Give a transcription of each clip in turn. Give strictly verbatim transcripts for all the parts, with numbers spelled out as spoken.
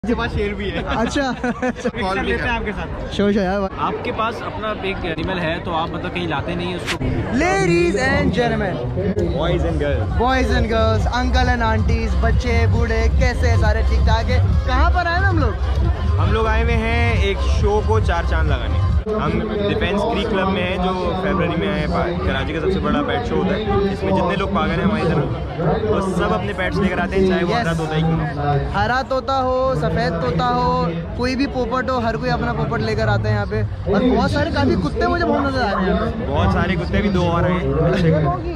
शेर भी है। अच्छा कॉल भी है आपके साथ। शो शो यार, आपके पास अपना एक एनिमल है तो आप मतलब कहीं लाते नहीं है उसको। Ladies and gentleman, boys and girls, boys and girls, uncle and aunties, बच्चे बूढ़े, कैसे है सारे ठीक ठाक है। कहाँ पर आए हम लोग? हम लोग आए हुए हैं एक शो को चार चांद लगाने। हम डिफेंस क्रीक क्लब में हैं जो फरवरी में आए। कराची का सबसे बड़ा पेट शो होता है। इसमें जितने लोग पागल हैं हमारी तरफ, वो सब अपने पेट्स लेकर आते हैं, चाहे वो हरा तोता ही क्यों हो। हरा तोता हो, सफ़ेद तोता हो, कोई भी पोपट हो, हर कोई अपना पोपट लेकर आते हैं यहाँ पे। और बहुत सारे काफ़ी कुत्ते मुझे बहुत नजर आ रहे हैं यहाँ पे। बहुत सारे कुत्ते भी दो और हैं।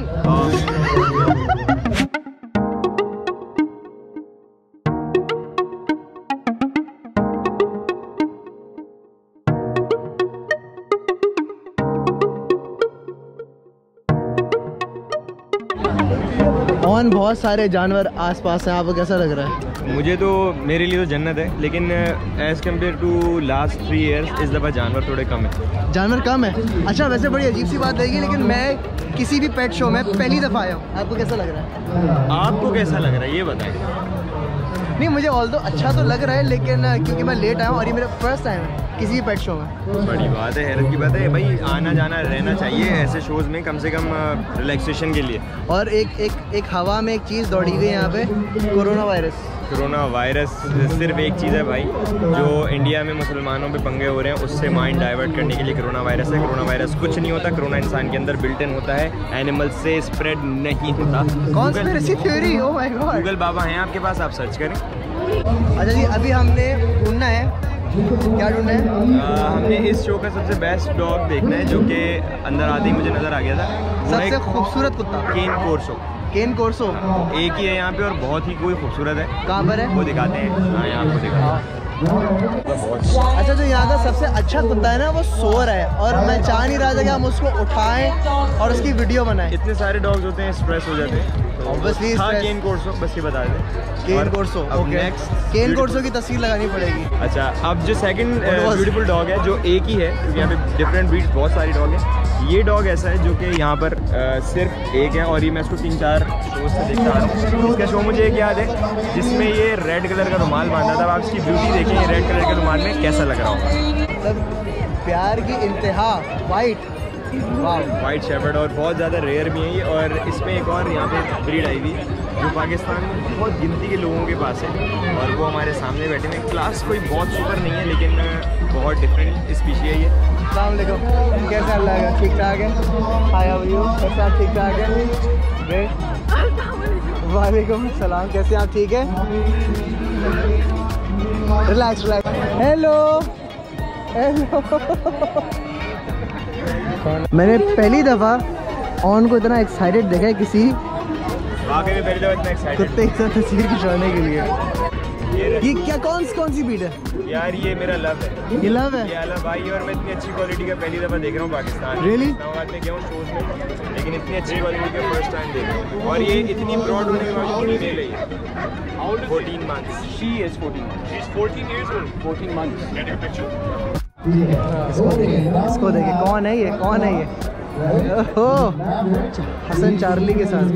ऑन बहुत सारे जानवर आसपास हैं, आपको कैसा लग रहा है? मुझे तो, मेरे लिए तो जन्नत है, लेकिन as compare to last three years इस दफ़ा जानवर थोड़े कम है। जानवर कम है? अच्छा, वैसे बड़ी अजीब सी बात रहेगी, लेकिन मैं किसी भी पेट शो में पहली दफ़ा आया हूँ। आपको कैसा लग रहा है? आपको कैसा लग रहा है ये बताएं। नहीं, मुझे ऑल दो अच्छा तो लग रहा है, लेकिन क्योंकि मैं लेट आया हूँ और ये मेरा फर्स्ट टाइम है किसी भी पेट शो में। बड़ी बात है, हैरत की बात है भाई। आना जाना रहना चाहिए ऐसे शोज़ में, कम से कम रिलैक्सेशन के लिए। और एक एक एक हवा में एक चीज़ दौड़ी गई यहाँ पे, कोरोना वायरस। कोरोना वायरस सिर्फ एक चीज़ है भाई, जो इंडिया में मुसलमानों पे पंगे हो रहे हैं, उससे माइंड डाइवर्ट करने के लिए कोरोना वायरस है। कोरोना वायरस कुछ नहीं होता, कोरोना इंसान के अंदर बिल्ट इन होता है, एनिमल से स्प्रेड नहीं होता। Conspiracy theory, oh my god. Google बाबा हैं आपके पास, आप सर्च करें। अच्छा जी, अभी हमने ढूंढना है, क्या ढूंढना है? आ, हमने इस शो का सबसे बेस्ट डॉग देखना है, जो कि अंदर आते ही मुझे नज़र आ गया था। सबसे खूबसूरत कुत्ता केन कोर्सो। केन कोर्सो एक ही है यहाँ पे और बहुत ही कोई खूबसूरत है। कहाँ पर है? वो दिखाते हैं। हाँ, यहाँ आपको दिखाते हैं। अच्छा, जो यहाँ का सबसे अच्छा कुत्ता है ना, वो सो रहा है, और मैं चाह नहीं रहा था कि हम उसको उठाएं और उसकी वीडियो बनाएं। इतने सारे डॉग्स होते हैं, स्ट्रेस हो जाते हैं। ऑब्वियसली हाँ, केन कोर्सो, बस ये बता दें। केन कोर्सो, ओके। केन कोर्सो की तस्वीर लगानी पड़ेगी। अच्छा, अब जो सेकंड ब्यूटीफुल डॉग है, जो एक ही है, क्योंकि यहाँ पे डिफरेंट ब्रीड्स बहुत सारी डॉग है। ये डॉग ऐसा है जो कि यहाँ पर आ, सिर्फ एक है, और ये मैं इसको तीन चार शो से देखता आ रहा हूँ। इसका शो मुझे एक याद है जिसमें ये रेड कलर का रुमाल बांधा था। आप इसकी ब्यूटी देखें, ये रेड कलर के रुमाल में कैसा लग रहा होगा। मतलब प्यार की इंतहा, वाइट वाइट शेफर्ड, और बहुत ज़्यादा रेयर भी है ये। और इसमें एक और यहाँ पे ब्रीड आई हुई जो पाकिस्तान में बहुत गिनती के लोगों के पास है, और वो हमारे सामने बैठे हैं। क्लास कोई बहुत सुपर नहीं है, लेकिन बहुत डिफरेंट स्पीशी है ये। अस्सलाम वालेकुम, कैसा हाल है? ठीक ठाक है? Hi, how are you? कैसे आप? ठीक ठाक है? वालेकुम सलाम, कैसे आप? ठीक है? Relax relax. Hello hello. मैंने पहली दफ़ा ऑन को इतना एक्साइटेड देखा है किसी वाकई में पहली दफ़ा इतना एक्साइटेड कुत्ते के साथ तस्वीर खिंचवाने के लिए। ये क्या, कौन कौन सी ब्रीड है यार? ये मेरा लव है। ये लव है? ये लव भाई, और मैं इतनी अच्छी क्वालिटी का पहली दफ़ा देख रहा हूँ पाकिस्तान। Really? इस्लामाबाद में गया हूँ शोज में, लेकिन इतनी अच्छी क्वालिटी का फर्स्ट टाइम देख रहा हूँ। और ये इतनी ब्रॉड होने के बाद फीमेल है ये। Fourteen months. She is fourteen. She is fourteen years old. Fourteen months. Get your picture. इसको देखिए, इसको देखिए, कौन है ये? कौन है ये? ओह, हसन चार्ली के साथ।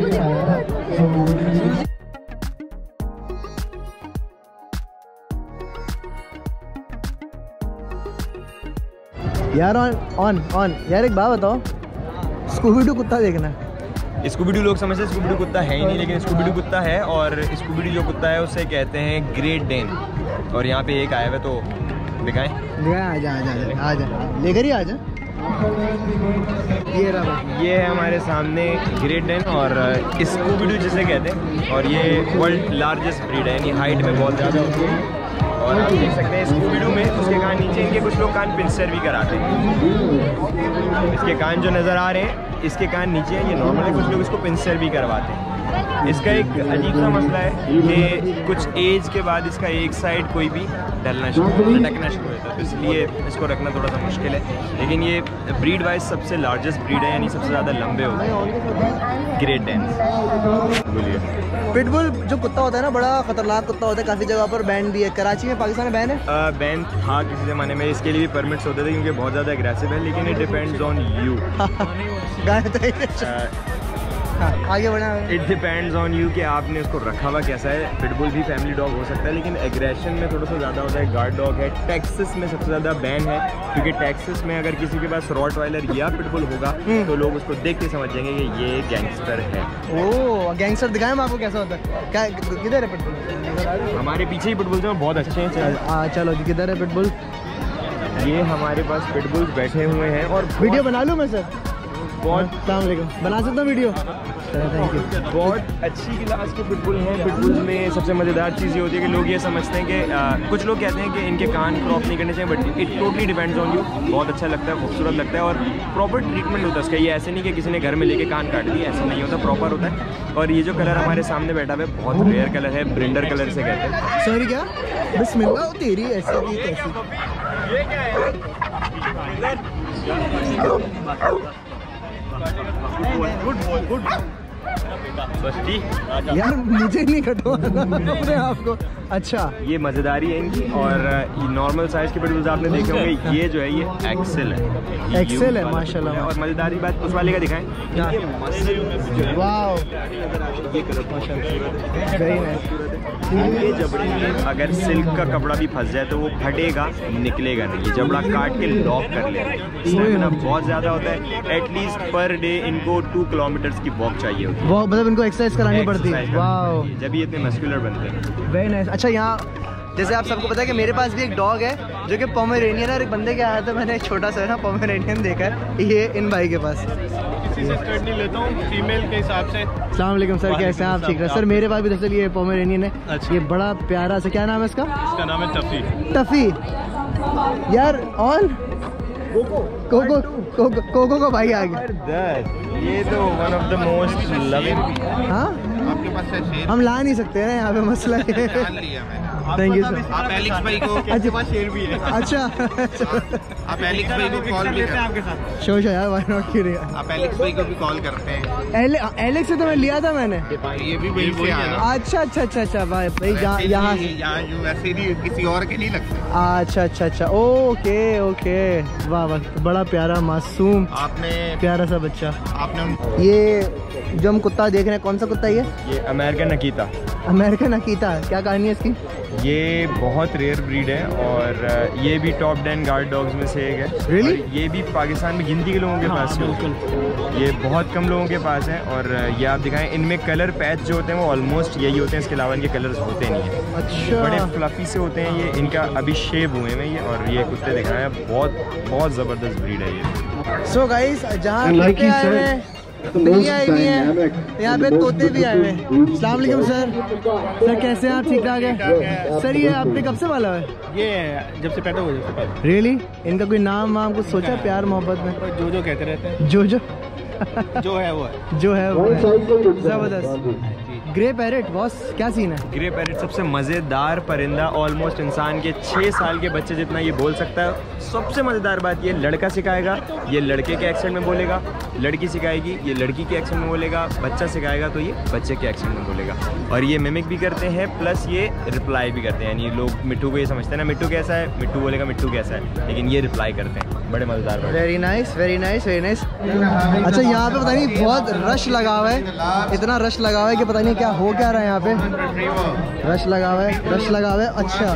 यार ऑन ऑन ऑन यार, एक बात बताओ, स्कूबी डू कुत्ता देखना। स्कूबी डू लोग समझते हैं स्कूबी डू कुत्ता है ही नहीं, लेकिन स्कूबी डू कुत्ता है। और स्कूबी डू जो कुत्ता है उसे कहते हैं ग्रेट डेन। और यहाँ पे एक आया हुआ, तो दिखाएं दिखाएं। आजा आजा आजा, लेकर ही आजा। ये रहा, ये है हमारे सामने ग्रेट डेन, और स्कूबी डू जिसे कहते हैं। और ये वर्ल्ड लार्जेस्ट ब्रीड है, यानी हाइट में बहुत ज़्यादा होती है। और आप देख सकते हैं स्कूबी डू में उसके कान नीचे, इनके कुछ लोग कान पिंसर भी कराते हैं। इसके कान जो नज़र आ रहे हैं, इसके कान नीचे हैं, ये नॉर्मल है। कुछ लोग इसको पिंसर भी करवाते हैं। इसका एक अजीब सा मसला है कि कुछ एज के बाद इसका एक साइड कोई भी डलना शुरू लटकना शुरू होता है, तो इसलिए इसको रखना थोड़ा सा मुश्किल है। लेकिन ये ब्रीड वाइज सबसे लार्जेस्ट ब्रीड है, यानी सबसे ज़्यादा लंबे होते हैं ग्रेट डेन्स। बोलिए। पिटबुल जो कुत्ता होता है ना, बड़ा खतरनाक कुत्ता होता है, काफ़ी जगह पर बैन भी है। कराची में, पाकिस्तान में बैन है? बैन था किसी ज़माने में, इसके लिए भी परमिट्स होते थे क्योंकि बहुत ज़्यादा एग्रेसिव है, लेकिन इट डिपेंड्स ऑन यू। हाँ, आगे बढ़ा। इट डिपेंड्स ऑन यू कि आपने उसको रखा हुआ कैसा है। पिटबुल भी फैमिली डॉग हो सकता है, लेकिन एग्रेशन में थोड़ा सा ज़्यादा होता है। गार्ड डॉग है। टेक्सास में सबसे ज़्यादा बैन है, क्योंकि टेक्सास में अगर किसी के पास रॉटवाइलर या पिटबुल होगा तो लोग उसको देख के समझ जाएंगे कि ये गैंगस्टर है। ओह, गैंगस्टर दिखाएं आपको कैसा होता है? क्या किधर है पिटबुल? हमारे पीछे ही पिटबुल हैं, बहुत अच्छे हैं। चलो जी, किधर है पिटबुल? ये हमारे पास पिटबुल्स बैठे हुए हैं। और वीडियो बना लूँ मैं सर? बहुत अस्सलाम वालेकुम, बना सकता हूँ वीडियो? Thank you. बहुत अच्छी क्लास के पिटबुल हैं। पिटबुल्स में सबसे मज़ेदार चीज़ ये होती है कि लोग ये समझते हैं कि आ, कुछ लोग कहते हैं कि इनके कान क्रॉप नहीं करने चाहिए, but it totally depends on you. बहुत अच्छा लगता है, खूबसूरत लगता है और प्रॉपर ट्रीटमेंट होता है उसका। ये ऐसे नहीं कि किसी ने घर में लेके कान काट दिए, ऐसा नहीं होता, प्रॉपर होता है। और ये जो कलर हमारे सामने बैठा हुआ है बहुत रेयर कलर है, ब्रिंडर कलर से कहते हैं। सॉरी क्या? बिस्मिल्लाह तेरी ऐसी की कैसी? ये क्या है? गुड बॉय, गुड बस ठीक यार, मुझे नहीं कटवाना अपने आप को। अच्छा, ये मज़ेदारी है इनकी। और नॉर्मल साइज़ के पिटबुल्स आपने देखे होंगे, ये जो है ये एक्सेल है। एक्सेल है माशाल्लाह। और मज़ेदारी बात उस वाले का दिखाएं। वाओ, ये जबड़े में अगर सिल्क का कपड़ा भी फंस जाए तो वो फटेगा, निकलेगा नहीं। ये जबड़ा काट के लॉक कर लेगा। स्टेमिना बहुत ज़्यादा होता है। एटलीस्ट पर डे इनको टू किलोमीटर्स की वॉक चाहिए होती है। मतलब इनको एक्सरसाइज करानी पड़ती है। वाओ, जब ये इतने मस्कुलर बनते हैं। Very nice. अच्छा, यहाँ जैसे आप सबको पता है कि मेरे पास भी एक डॉग है जो कि पोमेरेनियन है। और एक बंदे के आया था, मैंने एक छोटा सा ना पोमेरेनियन देखा है, ये इन भाई के पास। किसी से स्टर्ट नहीं लेता हूँ, फीमेल के हिसाब से। अस्सलाम वालेकुम सर, कैसे हैं आप? ठीक है सर, मेरे पास भी दरअसल ये पोमेरेनियन है। अच्छा। ये बड़ा प्यारा सा, क्या नाम है इसका? इसका नाम है टफी। टफी यार। और कोको कोको कोको को भाई आ गया। ये तो one of the most loving. हाँ, आपके पास है शेर? हम ला नहीं सकते हैं यहाँ पे, मसला है। लिया मैं। Thank you sir. आप एलेक्स भाई को, अच्छा, शेर भी है। अच्छा, आप एलेक्स भाई को कॉल भी करते हैं? शो शो यार, व्हाई नॉट क्यों नहीं? आप एलेक्स भाई को भी कॉल करते हैं? एले, एलेक्स से तो मैं लिया था मैंने। ये भी वही से आया। अच्छा अच्छा अच्छा अच्छा भाई भाई यहाँ यहाँ वैसे नहीं, किसी और के नहीं लगते। अच्छा अच्छा अच्छा, ओके ओके। वाह वाह, बड़ा प्यारा मासूम, आपने प्यारा सा बच्चा। आपने ये जो हम कुत्ता देख रहे हैं, कौन सा कुत्ता है ये? ये अमेरिकन अकीता। अमेरिकन अकीता, क्या कहानी है इसकी? ये बहुत रेयर ब्रीड है और ये भी टॉप टेन गार्ड डॉग्स में से एक है। Really? और ये भी पाकिस्तान में गिनती के लोगों के पास है। ये बहुत कम लोगों के पास है। और ये आप दिखाएं, इनमें कलर पैच जो होते हैं वो ऑलमोस्ट यही होते हैं, इसके अलावा इनके कलर्स होते नहीं हैं। अच्छा, बड़े फ्लफी से होते हैं ये। इनका अभी शेव हुए हैं ये। और ये कुत्ते दिखाएं, बहुत बहुत ज़बरदस्त ब्रीड है ये। सो गाइस, जहाँ कुत्ते आए हुए हैं, बिल्लियाँ आई हुई हैं, यहाँ पे तोते भी आए हुए हैं। अस्सलाम वालेकुम सर। सर कैसे हैं आप? ठीक ठाक है सर। ये आपने कब से पाला है? ये जब से पैदा हुआ, जब से पैदा। रियली? इनका कोई नाम वाम कुछ सोचा प्यार मोहब्बत में? जो जो कहते रहते हैं। जो जो जो है वो है। जो है वो है। जबरदस्त। ग्रे पैरेट बॉस, क्या सीन है? ग्रे पैरेट सबसे मज़ेदार परिंदा, ऑलमोस्ट इंसान के छः साल के बच्चे जितना ये बोल सकता है। सबसे मज़ेदार बात, ये लड़का सिखाएगा, ये लड़के के एक्सेंट में बोलेगा। लड़की सिखाएगी, ये लड़की के एक्सेंट में बोलेगा। बच्चा सिखाएगा तो ये बच्चे के एक्सेंट में बोलेगा। और ये मिमिक भी करते हैं, प्लस ये रिप्लाई भी करते हैं। यानी लोग मिट्टू को ये समझते हैं ना, मिट्टू कैसा है, मिट्टू बोलेगा मिट्टू कैसा है, लेकिन ये रिप्लाई करते हैं। बड़े मज़ेदार। Very nice very nice very nice. अच्छा, यहाँ पे पता नहीं बहुत रश लगा हुआ है, इतना रश लगा हुआ है कि पता नहीं क्या हो क्या रहा है यहाँ पे। रश लगा हुआ है, रश लगा हुआ है।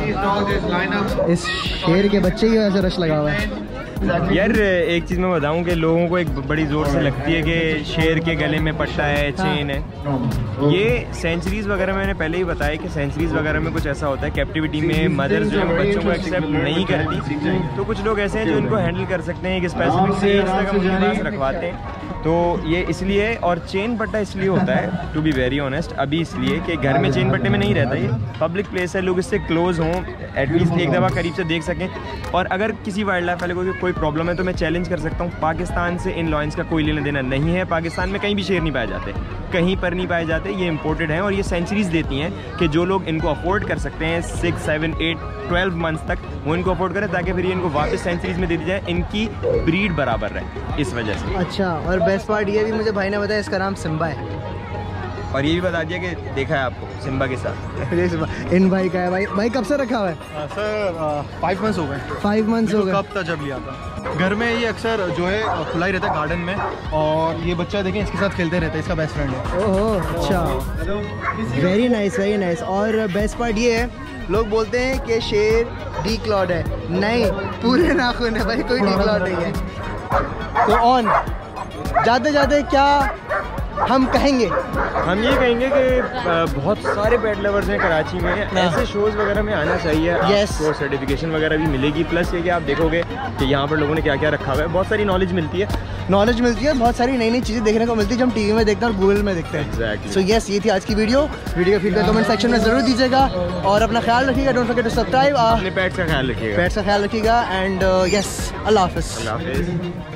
अच्छा, इस शेर के बच्चे की वजह से रश लगा हुआ है। यार एक चीज़ मैं बताऊं कि लोगों को एक बड़ी ज़ोर से लगती है कि शेर के गले में पट्टा है, चेन है। ये सेंचुरीज़ वगैरह में मैंने पहले ही बताया कि सेंचुरीज़ वगैरह में कुछ ऐसा होता है, कैप्टिविटी में मदर्स जो है बच्चों को एक्सेप्ट नहीं करती। तो कुछ लोग ऐसे हैं जो इनको हैंडल कर सकते हैं, एक स्पेसिफिक एज तक हम उनके पास रखवाते हैं। तो ये इसलिए, और चेन पट्टा इसलिए होता है, टू बी वेरी ऑनेस्ट, अभी इसलिए कि घर में चेन पट्टे में नहीं रहता। ये पब्लिक प्लेस है, लोग इससे क्लोज हों, एटलीस्ट एक दफ़ा करीब से देख सकें। और अगर किसी वाइल्ड लाइफ वाले को कोई प्रॉब्लम है तो मैं चैलेंज कर सकता हूँ, पाकिस्तान से इन लॉयंस का कोई लेना देना नहीं है। पाकिस्तान में कहीं भी शेर नहीं पाए जाते, कहीं पर नहीं पाए जाते, ये इम्पोर्टेड हैं। और ये सेंचुरीज देती हैं कि जो लोग इनको अफोर्ड कर सकते हैं six seven eight twelve months तक, वो इनको अफोर्ड करें, ताकि फिर ये इनको वापस सेंचुरीज में दे दी जाए, इनकी ब्रीड बराबर रहे, इस वजह से। अच्छा, और बेस्ट पार्ट ये भी मुझे भाई ने बताया, इसका नाम सिम्बा है। और ये भी बता दिया कि देखा है आपको सिम्बा के साथ। इन भाई का है भाई। भाई कब से रखा हुआ है? आ, सर फाइव मंथ्स हो गए। फाइव मंथ्स हो गए। कब तक जब लिया था घर में, ये अक्सर जो है खुला ही रहता है गार्डन में, और ये बच्चा देखें इसके साथ खेलते रहता है, इसका बेस्ट फ्रेंड है। ओहो अच्छा, वेरी नाइस वेरी नाइस। और बेस्ट पार्ट ये है, लोग बोलते हैं कि शेर डी क्लॉड है, नहीं पूरे नाखून है भाई, कोई डी क्लॉड नहीं है। तो ऑन जाते जाते क्या हम कहेंगे? हम ये कहेंगे कि बहुत सारे पेट लवर्स हैं कराची में, ऐसे शोज़ वगैरह में आना चाहिए। yes. आपको सर्टिफिकेशन वगैरह भी मिलेगी, प्लस ये कि आप देखोगे कि यहाँ पर लोगों ने क्या क्या रखा हुआ है, बहुत सारी नॉलेज मिलती है। नॉलेज मिलती है, बहुत सारी नई नई चीज़ें देखने को मिलती है जो हम टीवी में देखते हैं और गूगल में देखते हैं। एग्जैक्टली। सो यस, ये थी आज की वीडियो। वीडियो का फीडबैक कमेंट सेक्शन में ज़रूर दीजिएगा और अपना ख्याल रखिएगा। Don't forget to subscribe. अपने पेट्स का ख्याल रखिएगा। पेट्स का ख्याल रखिएगा एंड यस, अल्लाह हाफ़िज़। अल्लाह हाफ़िज़।